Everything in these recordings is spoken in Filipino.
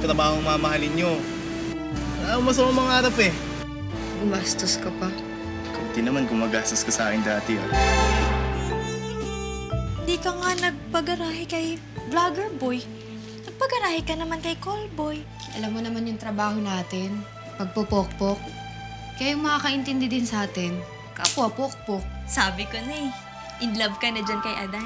trabaho ang mamahalin nyo. Wala akong masamang mangarap eh. Gumastos ka pa. Kunti naman gumagastos ka sa akin dati. Di ka nga nagpagarahe kay vlogger boy. Nagpagarahe ka naman kay call boy. Alam mo naman yung trabaho natin. Pagpupokpok. Kaya yung makakaintindi din sa atin, kapwa pokpok. Sabi ko na eh, in love ka na dyan kay Adan.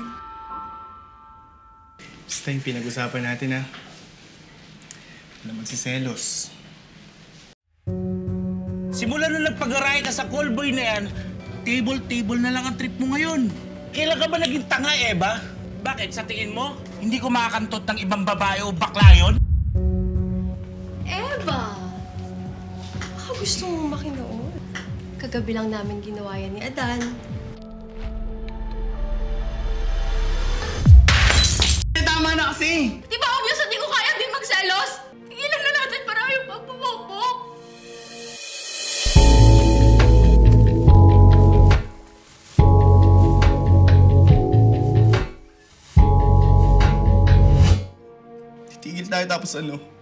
Basta yung pinag-usapan natin Wala magsiselos. Simula nung nagpag-aray ka sa callboy na yan, table na lang ang trip mo ngayon. Kailan ka ba naging tanga, Eva? Bakit? Sa tingin mo, hindi ko makakantot ng ibang babae o bakla yun? Eva! Baka gusto mong makinoon. Kagabi lang namin ginawa yan ni Adan. Tama na kasi! Di ba obvious na di ko kaya din magselos? Tigilan na natin para yung pagpupokpok. Titigil tayo tapos ano?